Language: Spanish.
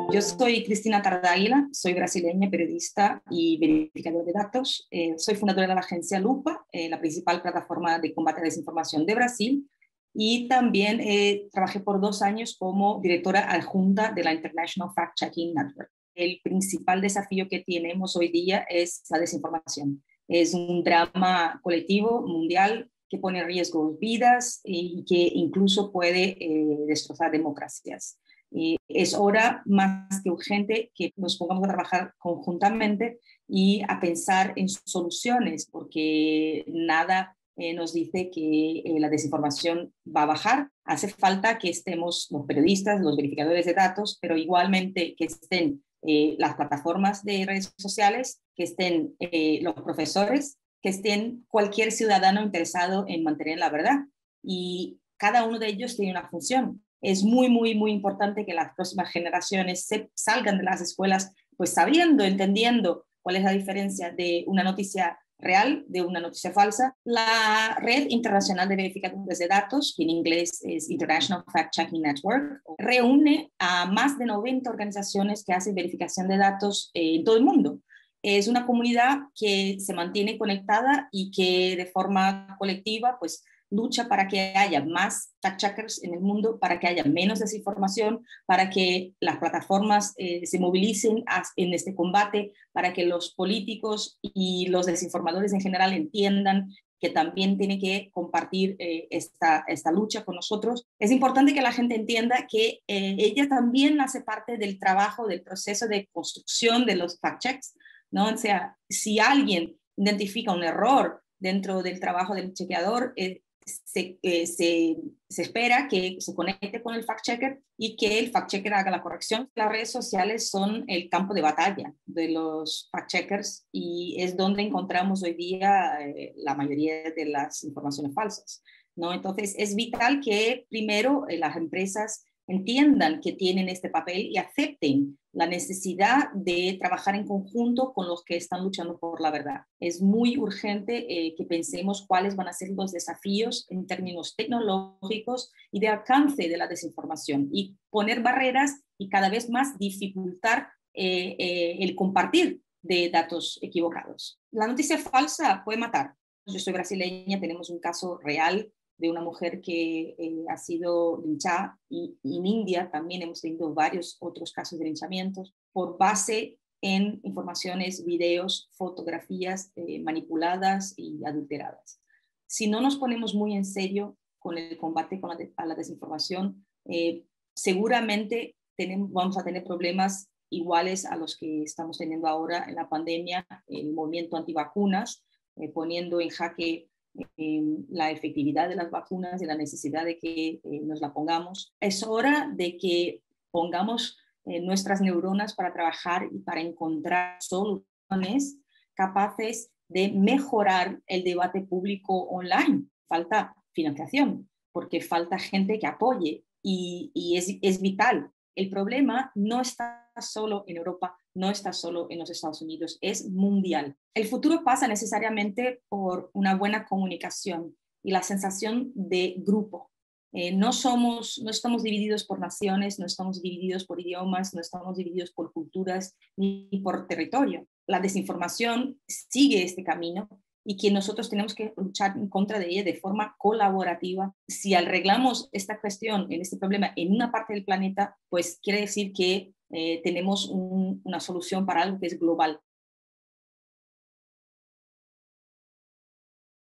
Yo soy Cristina Tardáguila, soy brasileña, periodista y verificadora de datos. Soy fundadora de la agencia Lupa, la principal plataforma de combate a la desinformación de Brasil, y también trabajé por 2 años como directora adjunta de la International Fact-Checking Network. El principal desafío que tenemos hoy día es la desinformación. Es un drama colectivo mundial que pone en riesgo vidas y que incluso puede destrozar democracias. Es hora más que urgente que nos pongamos a trabajar conjuntamente y a pensar en soluciones, porque nada nos dice que la desinformación va a bajar. Hace falta que estemos los periodistas, los verificadores de datos, pero igualmente que estén las plataformas de redes sociales, que estén los profesores, que estén cualquier ciudadano interesado en mantener la verdad. Y cada uno de ellos tiene una función. Es muy, muy, muy importante que las próximas generaciones salgan de las escuelas pues sabiendo, entendiendo cuál es la diferencia de una noticia real de una noticia falsa. La Red Internacional de Verificadores de Datos, que en inglés es International Fact-Checking Network, reúne a más de 90 organizaciones que hacen verificación de datos en todo el mundo. Es una comunidad que se mantiene conectada y que de forma colectiva pues lucha para que haya más fact-checkers en el mundo, para que haya menos desinformación, para que las plataformas se movilicen en este combate, para que los políticos y los desinformadores en general entiendan que también tienen que compartir esta lucha con nosotros. Es importante que la gente entienda que ella también hace parte del trabajo, del proceso de construcción de los fact-checks, ¿no? O sea, si alguien identifica un error dentro del trabajo del chequeador, se espera que se conecte con el fact-checker y que el fact-checker haga la corrección. Las redes sociales son el campo de batalla de los fact-checkers y es donde encontramos hoy día la mayoría de las informaciones falsas, ¿no? Entonces, es vital que primero las empresas entiendan que tienen este papel y acepten la necesidad de trabajar en conjunto con los que están luchando por la verdad. Es muy urgente que pensemos cuáles van a ser los desafíos en términos tecnológicos y de alcance de la desinformación y poner barreras y cada vez más dificultar el compartir de datos equivocados. La noticia falsa puede matar. Yo soy brasileña, tenemos un caso real de una mujer que ha sido linchada y en India también hemos tenido varios otros casos de linchamientos por base en informaciones, videos, fotografías manipuladas y adulteradas. Si no nos ponemos muy en serio con el combate a la desinformación, seguramente vamos a tener problemas iguales a los que estamos teniendo ahora en la pandemia, el movimiento antivacunas, poniendo en jaque la efectividad de las vacunas y la necesidad de que nos la pongamos. Es hora de que pongamos nuestras neuronas para trabajar y para encontrar soluciones capaces de mejorar el debate público online. Falta financiación, porque falta gente que apoye y es vital. El problema no está solo en Europa, no está solo en los Estados Unidos, es mundial. El futuro pasa necesariamente por una buena comunicación y la sensación de grupo. No estamos divididos por naciones, no estamos divididos por idiomas, no estamos divididos por culturas ni por territorio. La desinformación sigue este camino y que nosotros tenemos que luchar en contra de ella de forma colaborativa. Si arreglamos esta cuestión, este problema en una parte del planeta, pues quiere decir que tenemos una solución para algo que es global.